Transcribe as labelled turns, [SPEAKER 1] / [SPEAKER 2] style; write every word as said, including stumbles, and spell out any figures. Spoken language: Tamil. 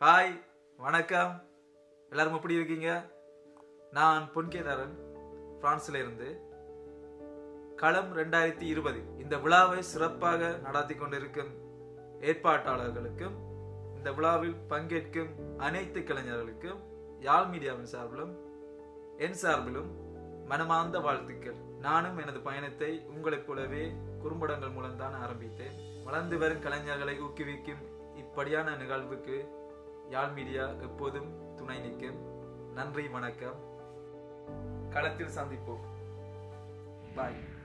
[SPEAKER 1] ஹாய், வணக்கம். எல்லாரும் எப்படி இருக்கீங்க? நான் Ketharan, பிரான்ஸ்ல இருந்து. களம் ரெண்டாயிரத்தி இருபது இந்த விழாவை சிறப்பாக நடத்தி கொண்டிருக்கும் ஏற்பாட்டாளர்களுக்கும் இந்த விழாவில் பங்கேற்கும் அனைத்து கலைஞர்களுக்கும் யாழ் மீடியாவின் சார்பிலும் என் சார்பிலும் மனமார்ந்த வாழ்த்துக்கள். நானும் எனது பயணத்தை உங்களைப் போலவே குறும்படங்கள் மூலம்தான் ஆரம்பித்தேன். வளர்ந்து வரும் கலைஞர்களை ஊக்குவிக்கும் இப்படியான நிகழ்வுக்கு யாழ் மீடியா எப்போதும் துணை நிற்கும். நன்றி, வணக்கம். களத்தில் சந்திப்போம். பாய்.